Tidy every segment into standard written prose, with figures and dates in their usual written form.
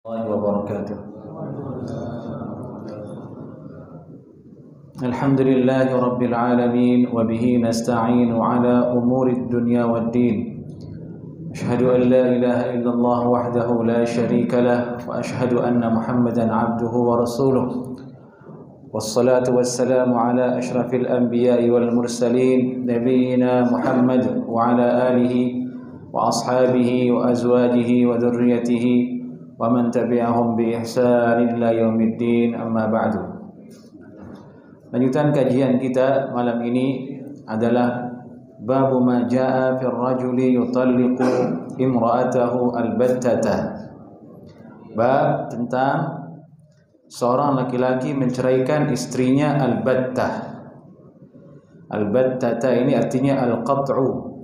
wabarakatuh. Alhamdulillahi rabbil alamin wa bihi nasta'inu ala umuri dunya waddin. Ashhadu an la ilaha illallah wahdahu la sharika lah wa ashhadu anna Muhammadan abduhu wa rasuluh. Wassalatu wassalamu ala ashrafil anbiya'i wal mursalin nabiyyina Muhammad wa ala alihi wa ashabihi wa azwajihi wa dhurriyyatihi wa man tabi'ahum bi ihsan ila yaumiddin, amma ba'du. Lanjutan kajian kita malam ini adalah bab ma jaa fi ar-rajuli yutalliqu imra'atahu al-battata. Bab tentang seorang laki-laki menceraikan istrinya al-battah. Al-battata ini artinya al-qat'u.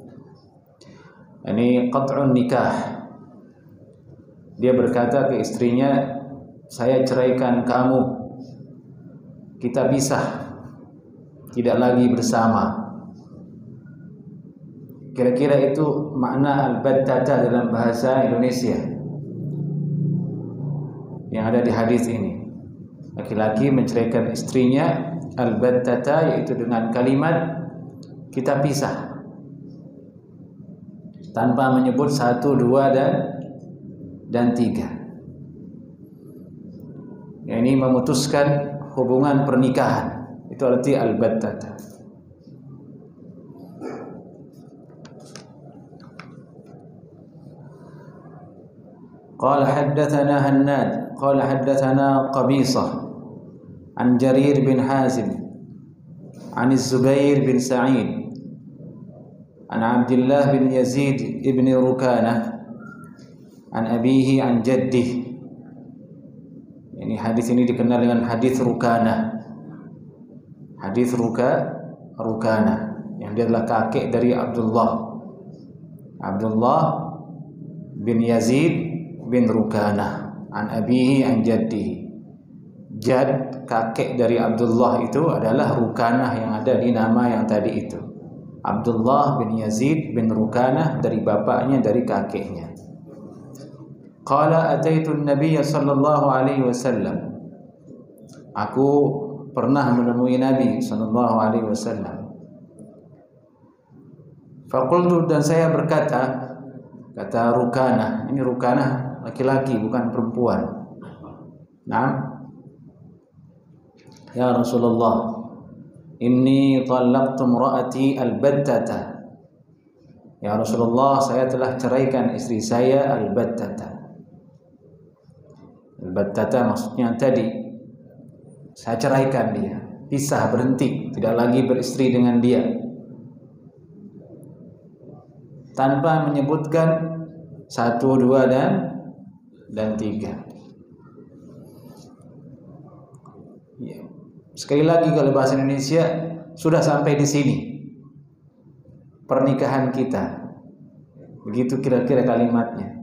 Ini qat'un nikah. Dia berkata ke istrinya, saya ceraikan kamu, kita pisah, tidak lagi bersama. Kira-kira itu makna al-battata dalam bahasa Indonesia yang ada di hadis ini. Laki-laki menceraikan istrinya al-battata, yaitu dengan kalimat kita pisah, tanpa menyebut 1, 2 dan 3. Ini memutuskan hubungan pernikahan. Itu arti al-battata. Qala haddatsana Hannad qala haddatsana Qabisah an Jarir bin Hazim an Az-Zubair bin Sa'id an Abdullah bin Yazid ibn Rukanah an abihi an jaddih. Ini hadis ini dikenal dengan hadis Rukanah. Hadis Rukanah yang dia adalah kakek dari Abdullah bin Yazid bin Rukanah an abihi an jaddihi. Jad, kakek dari Abdullah itu adalah Rukanah yang ada di nama yang tadi itu. Abdullah bin Yazid bin Rukanah dari bapaknya, dari kakeknya. Qala ataitu an-nabiy sallallahu alaihi wasallam. Aku pernah menemui Nabi sallallahu alaihi wasallam. Faqultu, dan saya berkata, kata Rukanah, ini Rukanah laki-laki bukan perempuan. Naam. Ya Rasulullah, inni talaqtu imra'ati al-battata. Ya Rasulullah, saya telah ceraikan istri saya al-battata. Al-battata maksudnya tadi, saya ceraikan dia, pisah, berhenti, tidak lagi beristri dengan dia, tanpa menyebutkan 1, 2 dan 3. Ya. Sekali lagi, kalau bahasa Indonesia, sudah sampai di sini pernikahan kita. Begitu kira-kira kalimatnya.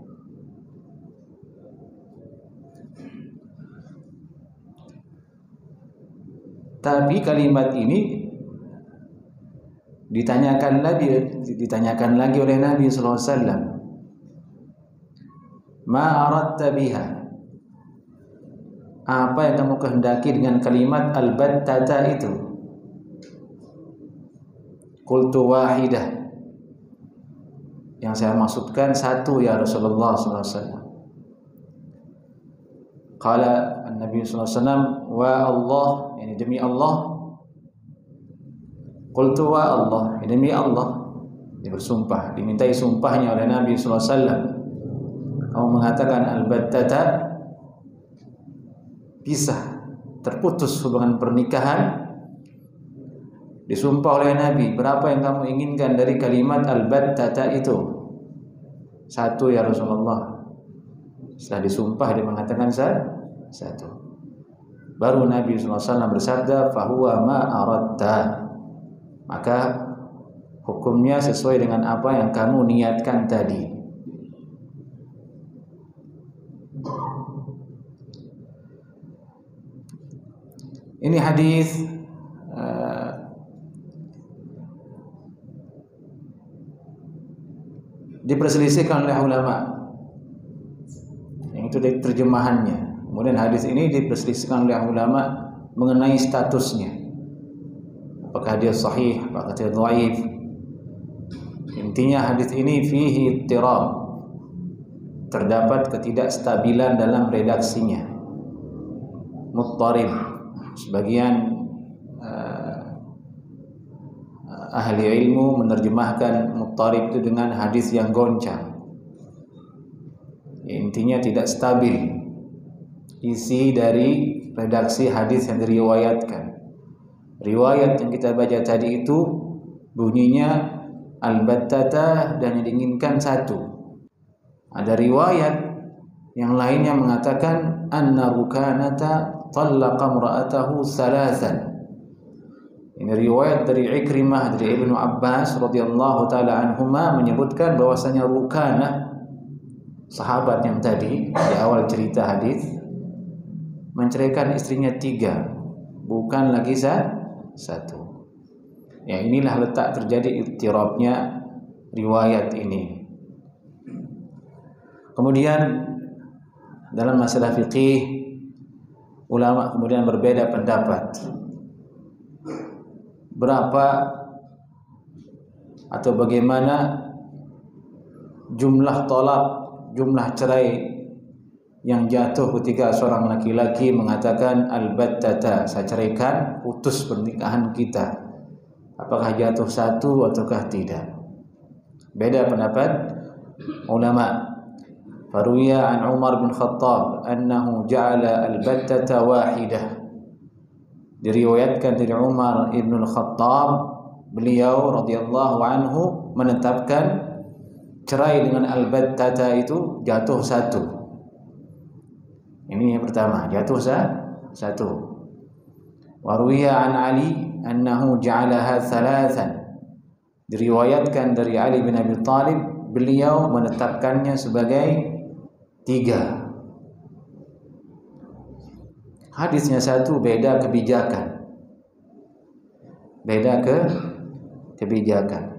Tapi kalimat ini ditanyakan lagi oleh Nabi sallallahu alaihi wasallam. Ma aradta biha? Apa yang kamu kehendaki dengan kalimat al-battata itu? Qultu wahidah. Yang saya maksudkan 1, ya Rasulullah sallallahu alaihi wasallam. Qala an-nabi sallallahu alaihi wasallam, wa Allah, ini demi Allah. Qultu wa Allah, demi Allah. Dia bersumpah, dimintai sumpahnya oleh Nabi sallallahu alaihi wasallam. Kamu mengatakan al-battata, pisah, terputus hubungan pernikahan. Disumpah oleh Nabi, berapa yang kamu inginkan dari kalimat al-battata itu? 1, ya Rasulullah. Setelah disumpah dia mengatakan 1. Baru Nabi SAW bersabda, fahuwa ma aradta. Maka hukumnya sesuai dengan apa yang kamu niatkan tadi. Ini hadis diperselisihkan oleh ulama. itu dari terjemahannya. Kemudian hadis ini diperselisihkan oleh ulama mengenai statusnya. Apakah dia sahih, apakah dia dhaif. Intinya hadis ini fihi ittirab. Terdapat ketidakstabilan dalam redaksinya. Muttarib. Sebagian ahli ilmu menerjemahkan muttarib itu dengan hadis yang goncang. Intinya tidak stabil isi dari redaksi hadis yang diriwayatkan. Riwayat yang kita baca tadi itu bunyinya al-battata dan yang diinginkan satu. Ada riwayat yang lainnya mengatakan anna rukanata talaqa imra'atahu salasan. Ini riwayat dari Ikrimah dari Ibnu Abbas radhiyallahu taala anhuma menyebutkan bahwasanya Rukanah, sahabat yang tadi di awal cerita hadis, menceraikan istrinya 3, bukan lagi satu. Ya, inilah letak terjadi ittirabnya riwayat ini. Kemudian dalam masalah fikih ulama kemudian berbeda pendapat. Berapa atau bagaimana jumlah tolak, jumlah cerai yang jatuh ketika seorang laki-laki mengatakan al-battata, saya ceraikan, putus pernikahan kita. Apakah jatuh satu ataukah tidak? Beda pendapat ulama. Faruya an Umar bin Khattab annahu ja'ala al-battata wahidah. Diriwayatkan dari Umar ibn al-Khattab, beliau radhiyallahu anhu menetapkan cerai dengan al-battata itu jatuh satu. Ini yang pertama, jatuh satu. Waruya an Ali annahu ja'alaha thalathan. Diriwayatkan dari Ali bin Abi Thalib, beliau menetapkannya sebagai 3. Hadisnya satu, beda kebijakan. Beda kebijakan.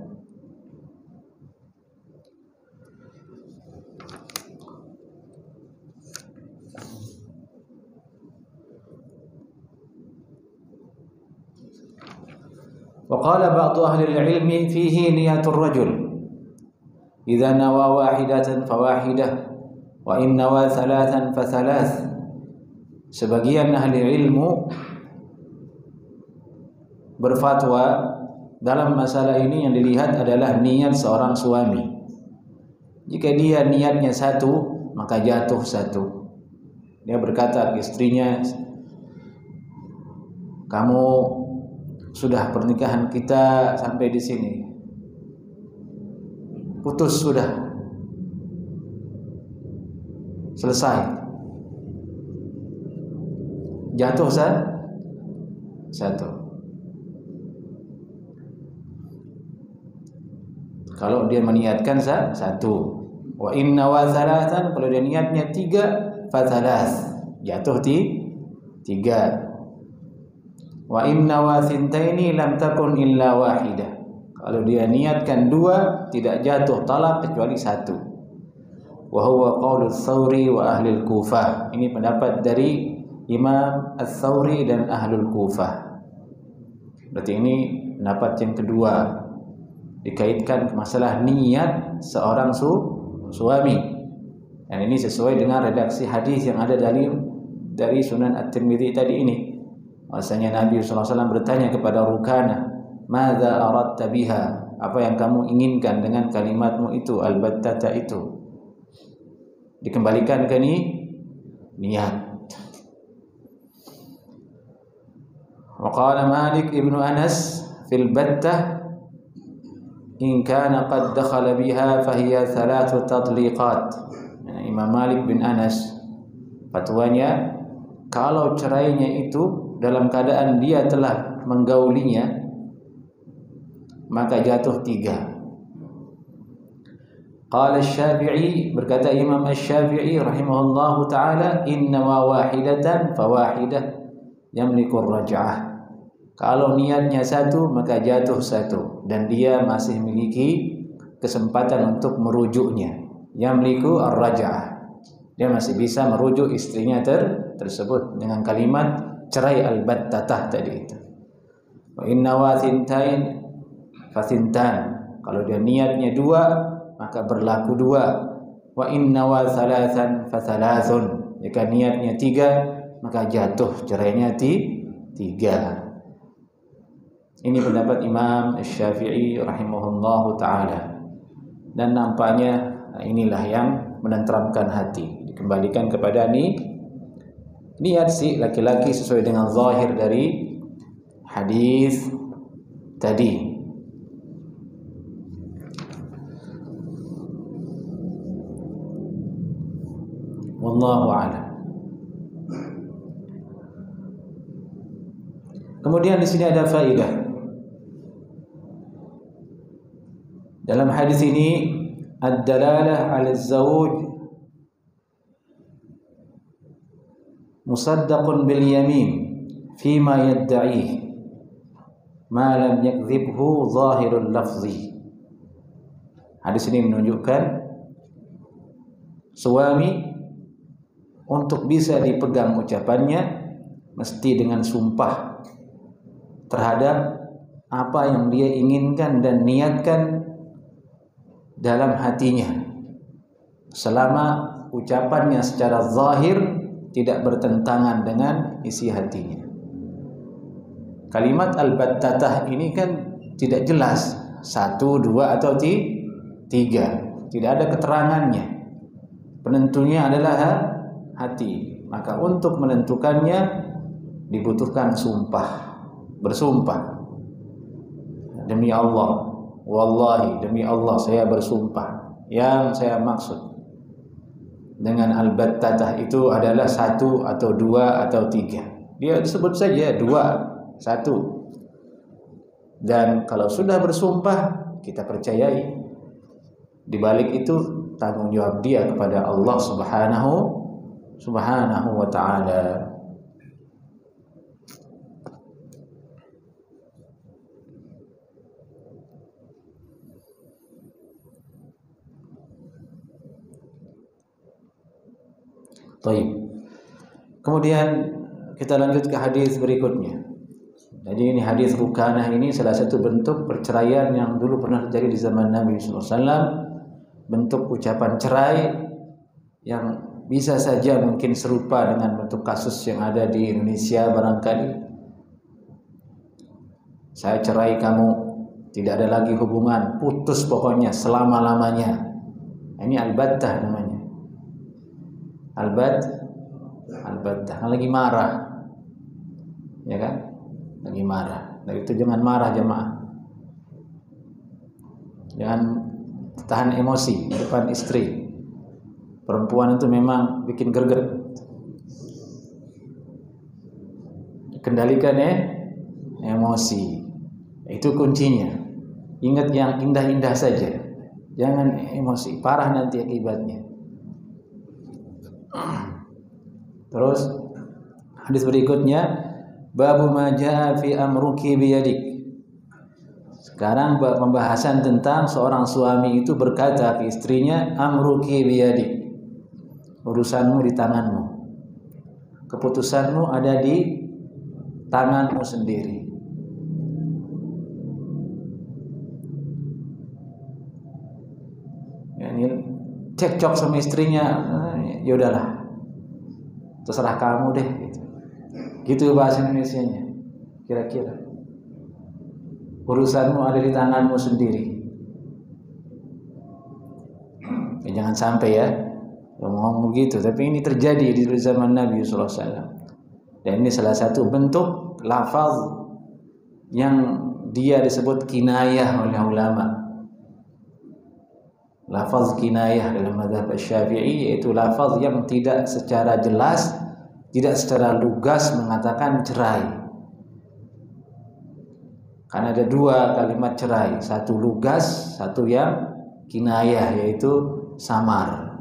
وقال بعض أهل العلم فيه نية الرجل إذا نوى واحدة فواحدة وإن نوى ثلاثا فثلاث. Sebagian ahli ilmu berfatwa dalam masalah ini yang dilihat adalah niat seorang suami. Jika dia niatnya satu, maka jatuh satu. Dia berkata ke istrinya, kamu sudah pernikahan kita sampai di sini, putus sudah, selesai. Jatuh satu. Kalau dia meniatkan satu. Wa inna wa thalathan, kalau dia niatnya 3, fa thalath, jatuh 3. Wa inna wa thintaini lam takun illa wahidah. Kalau dia niatkan 2, tidak jatuh talak kecuali 1. Wa huwa qaulu Tsauri wa ahli al-Kufah. Ini pendapat dari Imam Ats-Tsauri dan Ahlul Kufah. Berarti ini pendapat yang kedua, dikaitkan ke masalah niat seorang suami. Dan ini sesuai dengan redaksi hadis yang ada dari Sunan At-Tirmidzi tadi ini. Bahwasanya Nabi SAW bertanya kepada Rukanah, "Madza aradta biha?" Apa yang kamu inginkan dengan kalimatmu itu, al-battata itu? Dikembalikan ke niat. وقال مالك ابن أنس في البتة إن كان قد دخل بها فهي 3 تطليقات. Imam Malik bin Anas fatwanya, kalau cerainya itu dalam keadaan dia telah menggaulinya, maka jatuh 3. Qala Asy-Syafi'i, berkata Imam Asy-Syafi'i rahimahullahu taala, inna ma wahidatan fawahidah yamliku ar-raj'ah. Kalau niatnya 1, maka jatuh 1 dan dia masih memiliki kesempatan untuk merujuknya. Yamliku ar-raj'ah. dia masih bisa merujuk istrinya tersebut dengan kalimat cerai al-battatah tadi itu. Wa inna wa thintain fathintan. Kalau dia niatnya 2, maka berlaku 2. Wa inna wa thalathan fathalathun. Jika niatnya 3, maka jatuh cerainya 3. Ini pendapat Imam Syafi'i rahimahullahu ta'ala. Dan nampaknya inilah yang menenteramkan hati. Dikembalikan kepada niat si laki-laki sesuai dengan zahir dari hadis tadi. Wallahu a'lam. Kemudian di sini ada faedah. Dalam hadis ini ad-dalalah 'ala az-zawj musaddaqun bil yamin fima yad'ih ma lam yakdhibhu zahirul lafzi. Hadis ini menunjukkan suami untuk bisa dipegang ucapannya mesti dengan sumpah terhadap apa yang dia inginkan dan niatkan dalam hatinya, selama ucapannya secara zahir tidak bertentangan dengan isi hatinya. Kalimat al-battatah ini kan tidak jelas 1, 2 atau 3, tidak ada keterangannya. Penentunya adalah hati. Maka untuk menentukannya dibutuhkan sumpah, bersumpah. Demi Allah, wallahi, demi Allah saya bersumpah, yang saya maksud dengan al-battatah itu adalah 1 atau 2 atau 3. Dia disebut saja 2, 1. Dan kalau sudah bersumpah, kita percayai di balik itu tanggung jawab dia kepada Allah Subhanahu wa ta'ala. Baik. Kemudian kita lanjut ke hadis berikutnya. Jadi ini hadis Rukanah ini salah satu bentuk perceraian yang dulu pernah terjadi di zaman Nabi SAW. Bentuk ucapan cerai yang bisa saja mungkin serupa dengan bentuk kasus yang ada di Indonesia barangkali. Saya cerai kamu, tidak ada lagi hubungan, putus pokoknya selama-lamanya. Ini al-battah namanya. Al-battah, lagi marah, ya kan? Lagi marah. Dari itu jangan marah jemaah. Jangan tahan emosi di depan istri. Perempuan itu memang bikin greget. Kendalikan emosi. Itu kuncinya. Ingat yang indah-indah saja. Jangan emosi, parah nanti akibatnya. Terus hadis berikutnya, babu ma jaa fi amruki biyadik. Sekarang pembahasan tentang seorang suami itu berkata ke istrinya, amruki biyadik. Urusanmu di tanganmu. Keputusanmu ada di tanganmu sendiri. Ini cekcok sama istrinya, ya udahlah, terserah kamu deh, gitu bahasa Indonesianya. Kira-kira urusanmu ada di tanganmu sendiri. Ya, jangan sampai ya ngomong begitu, tapi ini terjadi di zaman Nabi SAW. Dan ini salah satu bentuk lafaz yang dia disebut kinayah oleh ulama. Lafaz kinayah dalam mazhab Syafi'i yaitu lafaz yang tidak secara jelas, tidak secara lugas mengatakan cerai. Karena ada 2 kalimat cerai, satu lugas, satu yang kinayah yaitu samar.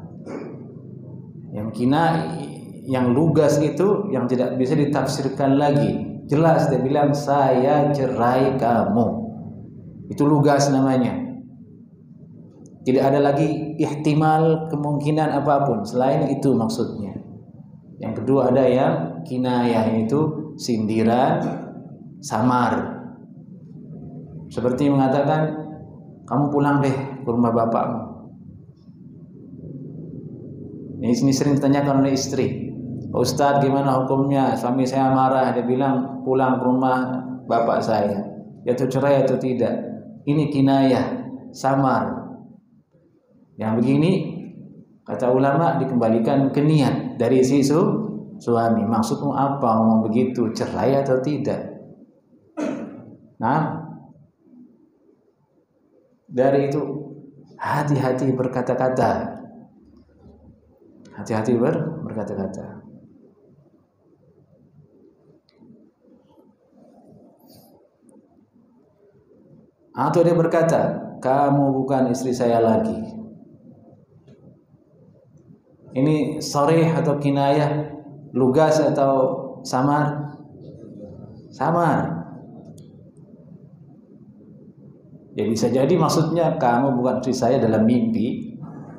Yang lugas itu yang tidak bisa ditafsirkan lagi. Jelas dia bilang saya cerai kamu. Itu lugas namanya. Tidak ada lagi ihtimal kemungkinan apapun selain itu maksudnya. Yang kedua ada yang kinayah, yaitu sindiran, samar. Seperti mengatakan, kamu pulang deh ke rumah bapakmu. Ini sering ditanyakan oleh istri, Pak Ustadz gimana hukumnya? Suami saya marah, dia bilang pulang ke rumah bapak saya. Yaitu cerai atau tidak? Ini kinayah, samar. Yang begini kata ulama dikembalikan ke niat dari si suami. Maksudmu apa ngomong begitu, cerai atau tidak? Nah, dari itu hati-hati berkata-kata. Hati-hati berkata-kata. Atau dia berkata, kamu bukan istri saya lagi. Ini sharih atau kinayah, lugas atau samar? Samar. Ya bisa jadi maksudnya kamu bukan istri saya dalam mimpi.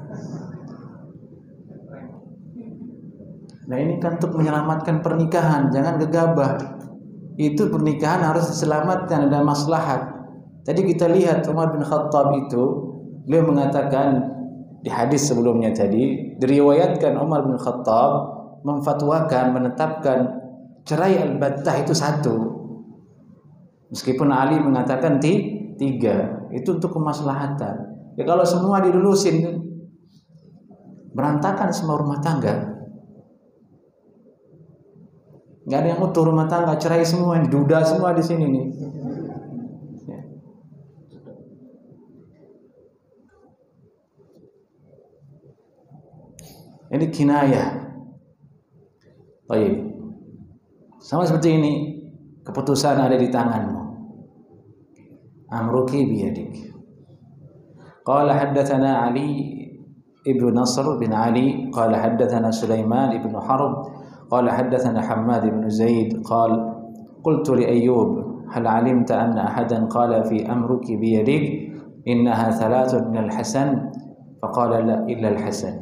Nah ini kan untuk menyelamatkan pernikahan, jangan gegabah. Itu pernikahan harus diselamatkan, ada maslahat. Tadi kita lihat Umar bin Khattab itu, beliau mengatakan di hadis sebelumnya tadi, diriwayatkan Umar bin Khattab memfatwakan, menetapkan cerai al-battah itu 1. Meskipun Ali mengatakan 3, itu untuk kemaslahatan. Ya kalau semua dilulusin, berantakan semua rumah tangga. Nggak ada yang utuh rumah tangga, cerai semua, duda semua di sini nih. Ini kinayah. Baik. Sama seperti ini, keputusan ada di tanganmu. Amruki biyadik. Qala haddatsana Ali ibnu Nasr bin Ali, qala haddatsana Sulaiman ibnu Harb, qala haddatsana Hammad ibnu Zaid, qala qultu li Ayyub, hal alimta anna ahadan qala fi amruki biyadik innaha thalathun min al-Hasan? Faqala la illa al-Hasan.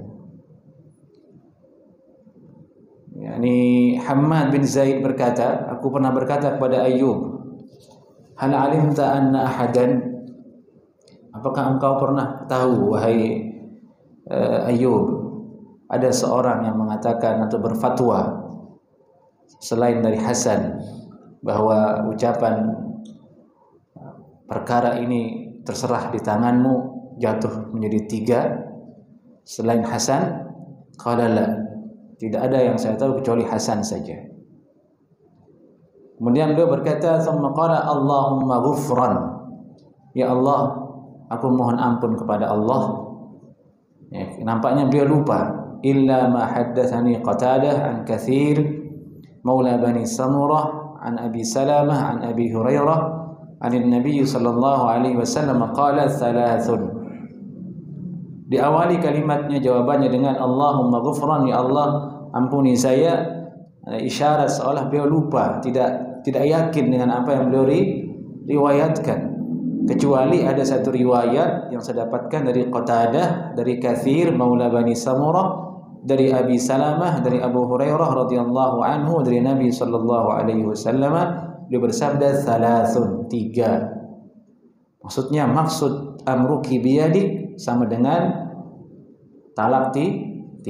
Yani Hammad bin Zaid berkata, aku pernah berkata kepada Ayyub, hal alimta anna ahadan, apakah engkau pernah tahu wahai Ayyub, ada seorang yang mengatakan atau berfatwa selain dari Hasan bahwa ucapan perkara ini terserah di tanganmu jatuh menjadi 3 selain Hasan? Qala la, tidak ada yang saya tahu kecuali Hasan saja. Kemudian beliau berkata, "Tsumma qala Allahumma ghufran." Ya Allah, aku mohon ampun kepada Allah. Ya, nampaknya beliau lupa. Illa ma haddatsani Qatadah an Katsir maula Bani Samurah an Abi Salamah an Abi Hurairah an Nabi sallallahu alaihi wasallam qala thalathun. Diawali kalimatnya, jawabannya dengan Allahumma ghufran, ya Allah ampuni saya. Isyarat seolah beliau lupa, tidak yakin dengan apa yang beliau riwayatkan, kecuali ada satu riwayat yang saya dapatkan dari Qatadah, dari Katsir maula Bani Samurah, dari Abi Salamah, dari Abu Hurairah radhiyallahu anhu, dari Nabi sallallahu alaihi wasallam, beliau bersabda thalathun, 3. Maksudnya maksud amruki biyadik sama dengan talak 3.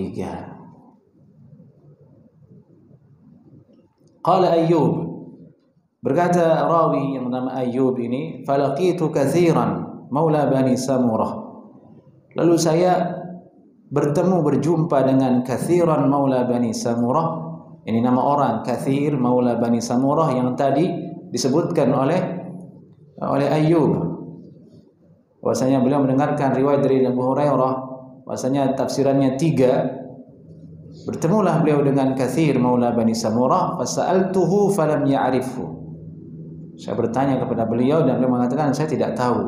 Qala Ayyub, berkata rawi yang bernama Ayyub ini, falaqitu katsiran maula Bani Samurah, lalu saya berjumpa dengan Katsiran maula Bani Samurah. Ini nama orang, Katsir maula Bani Samurah yang tadi disebutkan oleh Ayyub. Bahwasanya beliau mendengarkan riwayat dari Abu Hurairah, bahwasanya tafsirannya 3. Bertemulah beliau dengan Katsir maula Bani Samurah, fasa'altuhu falam ya'rifhu. Saya bertanya kepada beliau dan beliau mengatakan saya tidak tahu.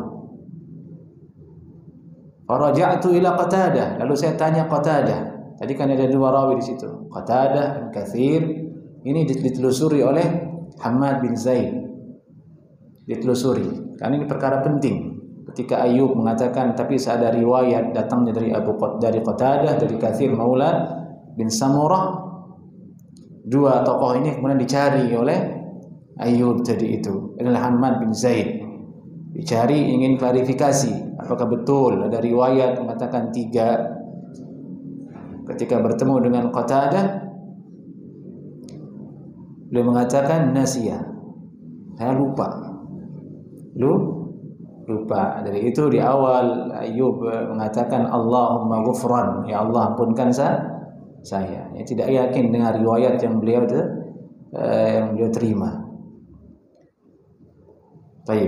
Faraja'tu ila Qatadah, lalu saya tanya Qatadah. Tadi kan ada 2 rawi di situ, Qatadah dan Katsir. Ini ditelusuri oleh Hammad bin Zaid. Ditelusuri karena ini perkara penting ketika Ayyub mengatakan tapi ada riwayat datangnya dari Qatadah, dari Katsir Maula bin Samurah. Dua tokoh ini kemudian dicari oleh Ayyub tadi itu. Adalah Hammad bin Zaid. Dicari ingin klarifikasi apakah betul ada riwayat mengatakan 3. Ketika bertemu dengan Qatadah, beliau mengatakan nasiya. Saya lupa. Lupa. Dari itu di awal Ayyub mengatakan Allahumma ghufran, ya Allah ampunkan saya. Ya, tidak yakin dengan riwayat yang beliau terima. Baik.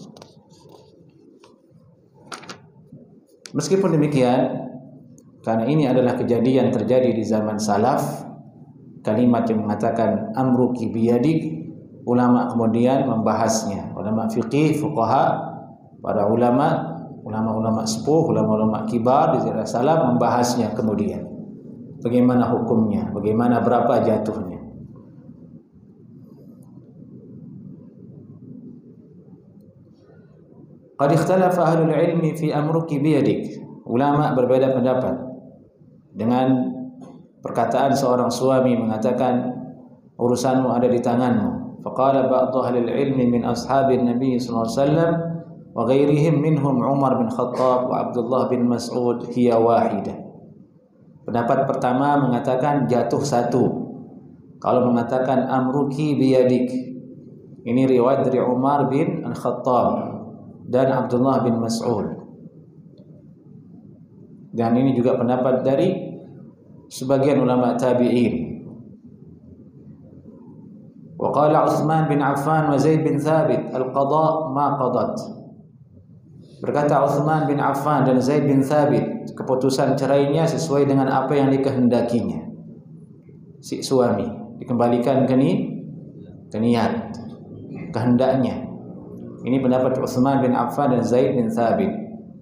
Meskipun demikian, karena ini adalah kejadian terjadi di zaman salaf, kalimat yang mengatakan amruki biyadik, ulama kemudian membahasnya. Ulama fiqih, fuqaha, para ulama sepuh, ulama kibar di zaman salaf membahasnya kemudian. Bagaimana hukumnya, bagaimana berapa jatuhnya. Qad ikhtalafa ahlul ilmi fi amruki biyadik. Ulama berbeda pendapat dengan perkataan seorang suami mengatakan urusanmu ada di tanganmu. Faqala ba'du ahlil ilmi min ashabin Nabi sallallahu alaihi wasallam wa ghairihim minhum Umar bin Khattab wa Abdullah bin Mas'ud hiya wahidah. Pendapat pertama mengatakan jatuh satu. Kalau mengatakan amruki biyadik, ini riwayat dari Umar bin Khattab dan Abdullah bin Mas'ud. Dan ini juga pendapat dari sebagian ulama tabi'in. Wa qala Utsman bin Affan wa Zaid bin Thabit al-qada ma qadat. Berkata Utsman bin Affan dan Zaid bin Thabit, keputusan cerainya sesuai dengan apa yang dikehendakinya. Si suami dikembalikan ke niat, kehendaknya. Ini pendapat Utsman bin Affan dan Zaid bin Thabit.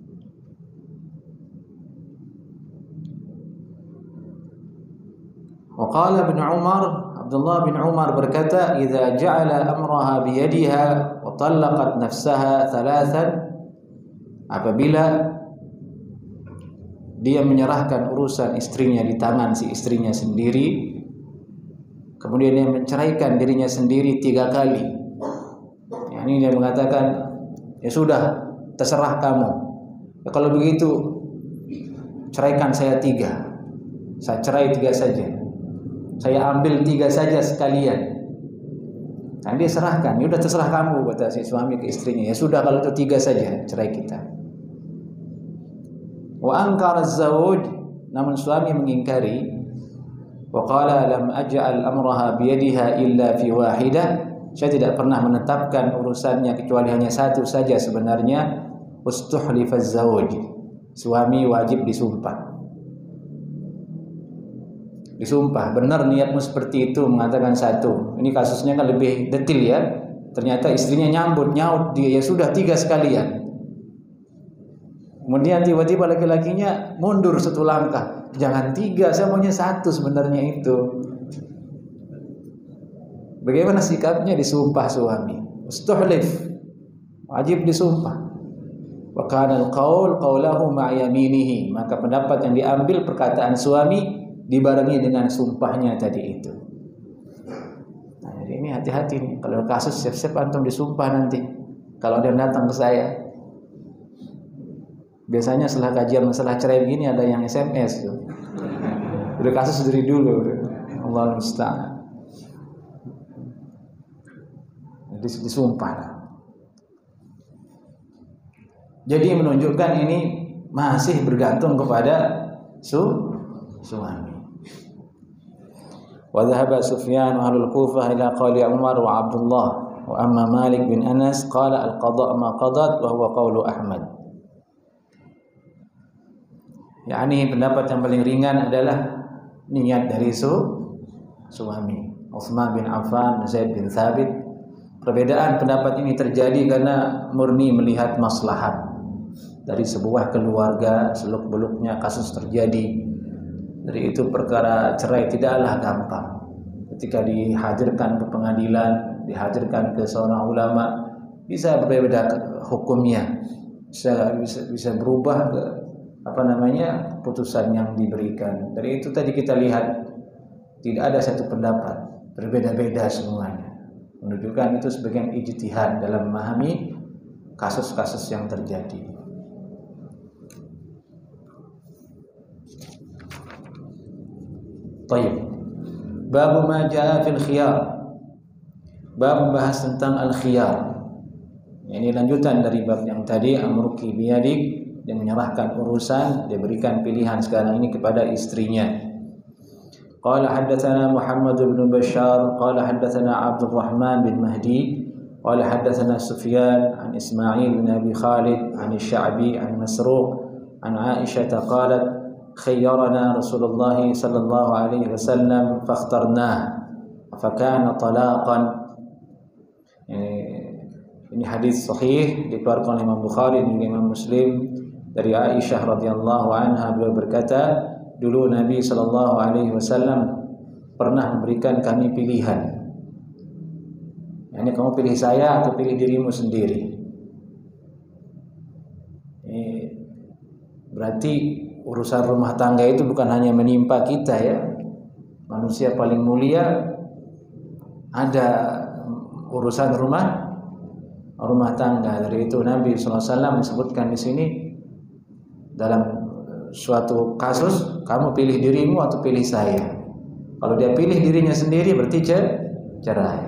Wa qala Ibn Umar, Abdullah bin Umar berkata, "Idza ja'ala amraha bi yadiha wa talaqat nafsaha thalathan." Apabila dia menyerahkan urusan istrinya di tangan si istrinya sendiri, kemudian dia menceraikan dirinya sendiri 3 kali. Ya, ini dia mengatakan, ya sudah, terserah kamu. Ya, kalau begitu, ceraikan saya 3. Saya cerai 3 saja. Saya ambil 3 saja sekalian. Nah, dia serahkan. Ya udah terserah kamu, kata si suami ke istrinya. Ya sudah, kalau itu 3 saja, cerai kita. Wa ankara az-zawj, namun suami mengingkari. Wa qala lam aj'al amraha bi yadiha illa fi wahidah. Saya tidak pernah menetapkan urusannya kecuali hanya 1 saja sebenarnya. Ustuhlifa az-zawj. Suami wajib disumpah. Disumpah, benar niatmu seperti itu, mengatakan 1. Ini kasusnya kan lebih detail ya. Ternyata istrinya nyaut dia, ya sudah 3 sekalian. Kemudian tiba-tiba laki-lakinya mundur 1 langkah. Jangan 3, saya maunya 1 sebenarnya itu. Bagaimana sikapnya? Disumpah suami. Ustuhlif. Wajib disumpah. Wa kana al-qaul qawlahu ma'a yaminihi. Maka pendapat yang diambil perkataan suami dibarengi dengan sumpahnya tadi itu. Nah, jadi ini hati-hati nih. Kalau kasus siap-siap antum disumpah nanti. Kalau ada yang datang ke saya. Biasanya setelah kajian masalah cerai begini ada yang SMS tuh. Udah kasus dari dulu. Allah musta'an. Jadi disumpah. Jadi menunjukkan ini masih bergantung kepada suami. Wa dhahaba Sufyan wa ahlul Kufah ila qali Umar wa Abdullah wa amma Malik bin Anas qala al-qada' ma qadat wa huwa qawlu Ahmad. yakni pendapat yang paling ringan adalah niat dari suami. Utsman bin Affan, Zaid bin Thabit. Perbedaan pendapat ini terjadi karena murni melihat maslahat dari sebuah keluarga, seluk-beluknya kasus terjadi. Dari itu perkara cerai tidaklah gampang. Ketika dihadirkan ke pengadilan, dihadirkan ke seorang ulama, bisa berbeda hukumnya. bisa berubah ke putusan yang diberikan. Dari itu tadi kita lihat tidak ada satu pendapat, berbeda-beda semuanya. Menunjukkan itu sebagian ijtihad dalam memahami kasus-kasus yang terjadi. Baik. Bab ma jaa fil khiyar. Bab membahas tentang al-khiyar. Ini lanjutan dari bab yang tadi, amruki biyadik, dia menyerahkan urusan, dia berikan pilihan sekarang ini kepada istrinya. Qala haddatsana Muhammad bin Bashar, qala haddatsana Abdul Rahman bin Mahdi, qala haddatsana Sufyan an Ismail bin Abi Khalid an Sya'bi an Masruq an Aisyah qalat khayyarana Rasulullah sallallahu alaihi wasallam fakhtarnah fakana talaqan. Ini hadis sahih dikeluarkan oleh Imam Bukhari dan Imam Muslim dari Aisyah radhiyallahu anha. Beliau berkata, dulu Nabi sallallahu alaihi wasallam pernah memberikan kami pilihan. Yani kamu pilih saya atau pilih dirimu sendiri. Ini berarti urusan rumah tangga itu bukan hanya menimpa kita ya. Manusia paling mulia ada urusan rumah tangga. Dari itu Nabi SAW disebutkan di sini dalam suatu kasus, kamu pilih dirimu atau pilih saya. Kalau dia pilih dirinya sendiri berarti cerai.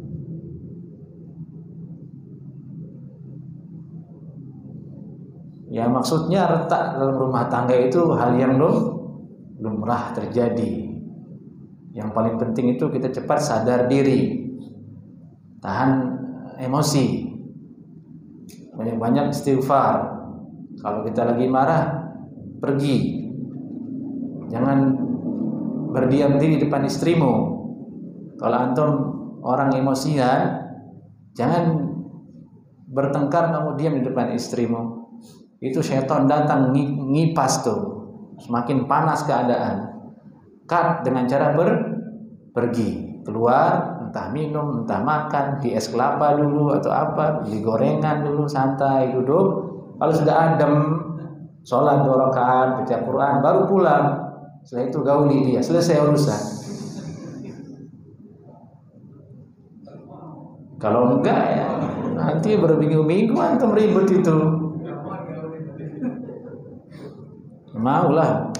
Ya maksudnya retak dalam rumah tangga itu hal yang lumrah terjadi. Yang paling penting itu kita cepat sadar diri, tahan emosi, banyak-banyak istighfar. Kalau kita lagi marah, pergi. Jangan berdiam diri depan istrimu. Kalau antum orang emosian, jangan bertengkar kamu diam di depan istrimu. Itu syaitan datang ngipas tuh. Semakin panas keadaan. Cut dengan cara pergi, keluar, entah minum, entah makan, di es kelapa dulu atau apa, di gorengan dulu, santai duduk. Kalau sudah adem, sholat 2 rakaat, baca Quran, baru pulang. Setelah itu gauli dia, selesai urusan. Kalau enggak ya nanti berminggu-minggu antum ribut itu. Maulah.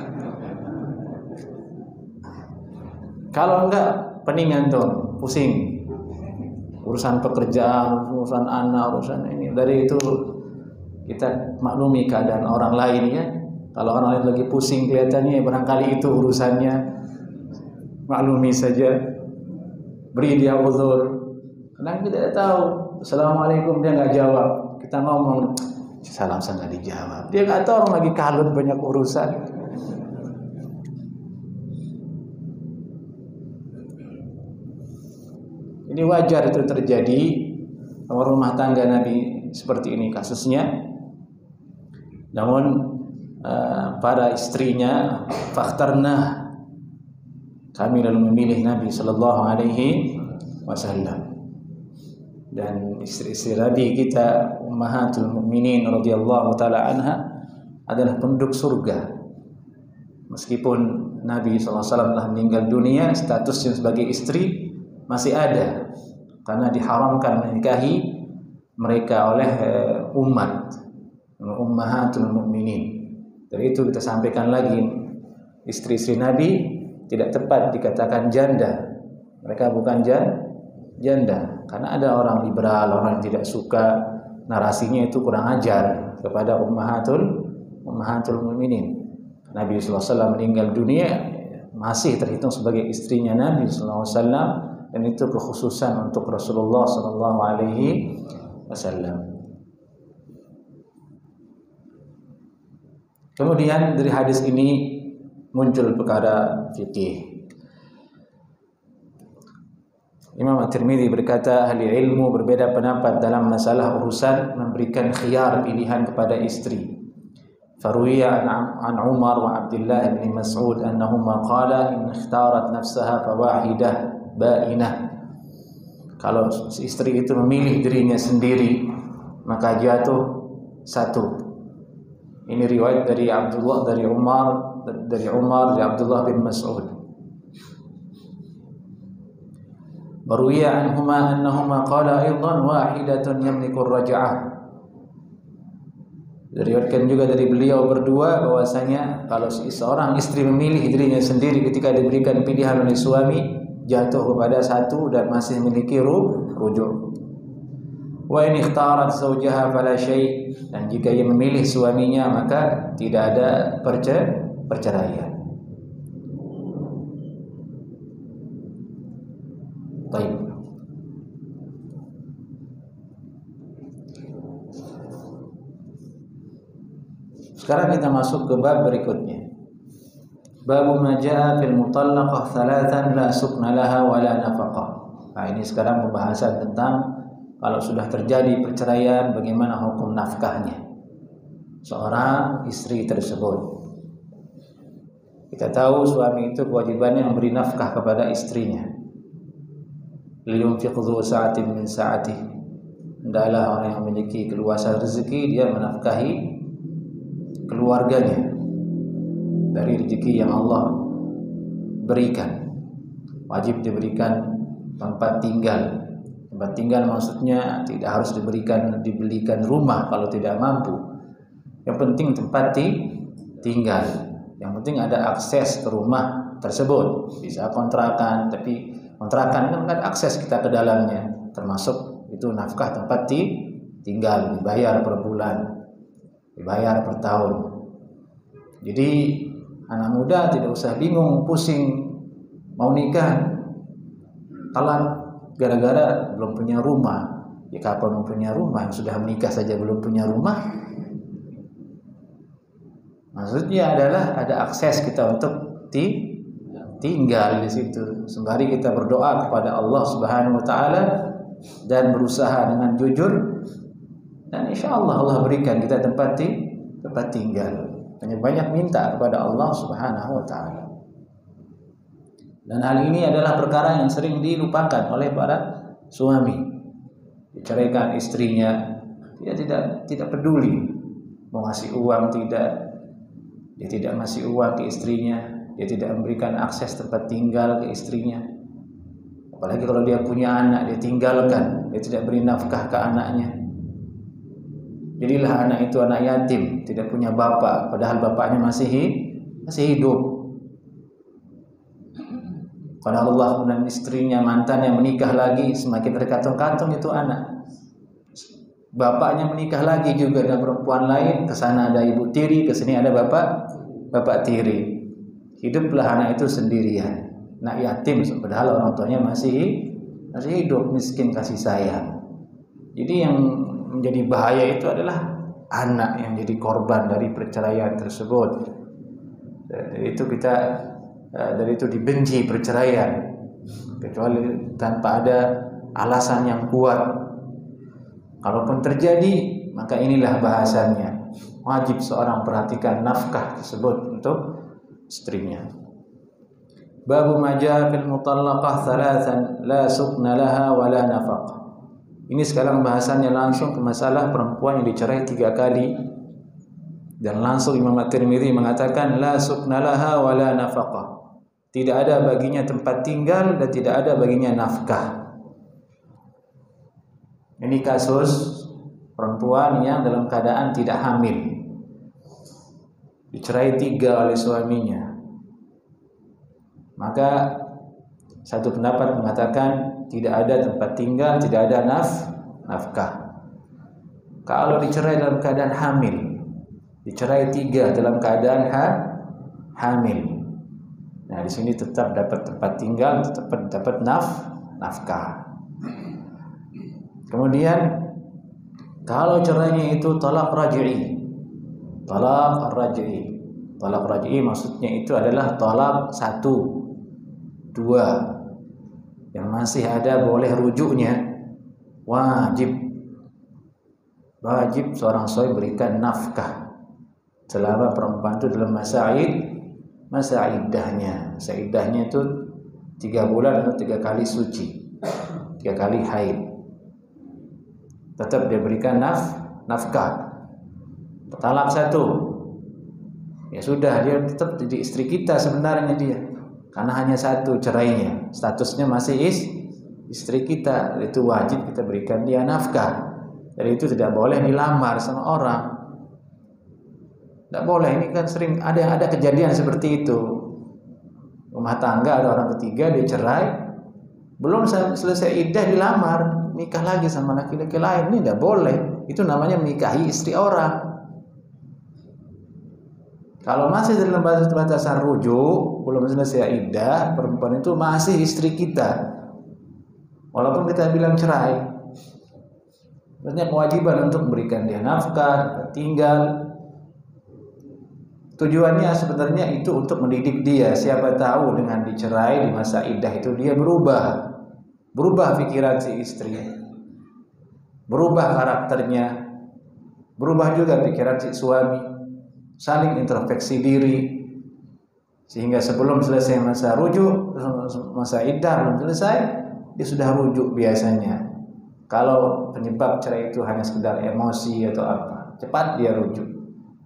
Kalau enggak peningan tuh, pusing. Urusan pekerjaan, urusan anak, urusan ini. Dari itu kita maklumi keadaan orang lain ya. Kalau orang lain lagi pusing kelihatannya, barangkali itu urusannya. Maklumi saja. Beri dia uzur. Karena kita tidak tahu. Assalamualaikum, dia enggak jawab. Kita ngomong, salam enggak dijawab. Dia enggak tahu orang lagi kalut banyak urusan. Ini wajar itu terjadi. Rumah tangga Nabi seperti ini kasusnya. Namun para istrinya fakhtarna, kami lalu memilih Nabi sallallahu alaihi wasallam. Dan istri-istri Nabi kita ummahatul mukminin radhiyallahu taala anha adalah penduduk surga. Meskipun Nabi sallallahu alaihi wasallam telah meninggal dunia, statusnya sebagai istri masih ada karena diharamkan menikahi mereka oleh umat ummahatul mukminin. Dari itu kita sampaikan lagi, istri-istri Nabi tidak tepat dikatakan janda. Mereka bukan janda karena ada orang liberal, orang yang tidak suka narasinya itu kurang ajar kepada ummahatul mukminin. Nabi sallallahu alaihi wasallam meninggal dunia masih terhitung sebagai istrinya Nabi sallallahu alaihi wasallam. Dan itu kekhususan untuk Rasulullah sallallahu alaihi wasallam. Kemudian dari hadis ini muncul perkara fikih. Imam At-Tirmidzi berkata, ahli ilmu berbeda pendapat dalam masalah urusan memberikan khiyar pilihan kepada istri. Faruwiya an Umar wa Abdullah bin Mas'ud annahuma qala in ikhtarat nafsaha fawahidah ba'inah. Kalau istri itu memilih dirinya sendiri, maka jatuh satu. Ini riwayat dari Abdullah, dari Abdullah bin Mas'ud. Baruya anhuma annahuma qala aidan wahidatun yamliku ar-raj'ah. Diriwayatkan juga dari beliau berdua bahwasanya kalau seorang istri memilih dirinya sendiri ketika diberikan pilihan oleh suami, jatuh kepada satu dan masih memiliki rujuk. Wa in ikhtarat zawjaha fala syai', dan jika ia memilih suaminya maka tidak ada perceraian. Baik. Sekarang kita masuk ke bab berikutnya. Bab ma jaa fil mutallaqah thalathan la sukna laha wa la nafaqah. Nah, ini sekarang pembahasan tentang kalau sudah terjadi perceraian, bagaimana hukum nafkahnya seorang istri tersebut. Kita tahu suami itu kewajibannya memberi nafkah kepada istrinya. Liyunfiq dzu sa'atin min sa'atih. Hendaklah orang yang memiliki keluasan rezeki dia menafkahi keluarganya dari rezeki yang Allah berikan. Wajib diberikan tempat tinggal. Tempat tinggal maksudnya tidak harus dibelikan rumah kalau tidak mampu. Yang penting tempat tinggal. Yang penting ada akses ke rumah tersebut. Bisa kontrakan, tapi kontrakan kan ada akses kita ke dalamnya. Termasuk itu nafkah tempat tinggal, dibayar per bulan, dibayar per tahun. Jadi anak muda tidak usah bingung, pusing mau nikah, kalau gara-gara belum punya rumah. Ya kapan mau punya rumah? Yang sudah menikah saja belum punya rumah. Maksudnya adalah ada akses kita untuk tinggal di situ. Sembari kita berdoa kepada Allah Subhanahu wa taala dan berusaha dengan jujur, dan insyaallah Allah berikan kita tempat tinggal. Hanya banyak minta kepada Allah Subhanahu wa taala. Dan hal ini adalah perkara yang sering dilupakan oleh para suami. Diceraikan istrinya, dia tidak peduli mau ngasih uang tidak, dia tidak ngasih uang ke istrinya, dia tidak memberikan akses tempat tinggal ke istrinya. Apalagi kalau dia punya anak, dia tinggalkan, dia tidak beri nafkah ke anaknya. Jadilah anak itu anak yatim, tidak punya bapak, padahal bapaknya masih hidup. Karena Allah dan istrinya mantan yang menikah lagi, semakin terkatung-katung itu anak. Bapaknya menikah lagi juga dengan perempuan lain, ke sana ada ibu tiri, ke sini ada bapak tiri. Hiduplah anak itu sendirian, anak yatim, padahal orang tuanya masih hidup, miskin kasih sayang. Jadi yang menjadi bahaya itu adalah anak yang jadi korban dari perceraian tersebut. Dari itu dibenci perceraian, kecuali tanpa ada alasan yang kuat. Kalaupun terjadi, maka inilah bahasannya. Wajib seorang perhatikan nafkah tersebut untuk istrinya. Babu ma jaa fil mutallaqah thalathan la sukna laha wa la nafaqah. Ini sekarang bahasannya langsung ke masalah perempuan yang dicerai 3 kali. Dan langsung Imam At-Tirmidzi mengatakan la sukna laha wa la nafaqah. Tidak ada baginya tempat tinggal dan tidak ada baginya nafkah. Ini kasus perempuan yang dalam keadaan tidak hamil, dicerai 3 oleh suaminya. Maka satu pendapat mengatakan tidak ada tempat tinggal, tidak ada nafkah. Kalau dicerai dalam keadaan hamil, dicerai 3 dalam keadaan hamil. Nah, di sini tetap dapat tempat tinggal, tetap dapat nafkah. Kemudian kalau cerainya itu talaq raj'i. Talaq raj'i maksudnya itu adalah talaq 1, 2. Yang masih ada boleh rujuknya. Wajib seorang suami berikan nafkah selama perempuan itu dalam masa iddahnya. Masa iddahnya itu 3 bulan atau 3 kali suci, 3 kali haid. Tetap dia berikan nafkah. talak satu, ya sudah, dia tetap jadi istri kita sebenarnya dia, karena hanya satu cerainya, statusnya masih istri kita. Itu wajib kita berikan dia nafkah. Jadi itu tidak boleh dilamar sama orang, tidak boleh. Ini kan sering ada kejadian seperti itu. Rumah tangga ada orang ketiga, dia cerai, belum selesai iddah dilamar, nikah lagi sama laki-laki lain. Ini tidak boleh. Itu namanya menikahi istri orang. Kalau masih dalam batasan rujuk, belum selesai iddah, perempuan itu masih istri kita, walaupun kita bilang cerai. Maksudnya kewajiban untuk memberikan dia nafkah, tinggal. Tujuannya sebenarnya itu untuk mendidik dia. Siapa tahu dengan dicerai di masa iddah itu dia berubah pikiran si istri, berubah karakternya, berubah juga pikiran si suami, saling introspeksi diri, sehingga sebelum selesai masa rujuk, masa iddah belum selesai, dia sudah rujuk biasanya. Kalau penyebab cerai itu hanya sekedar emosi atau apa, cepat dia rujuk.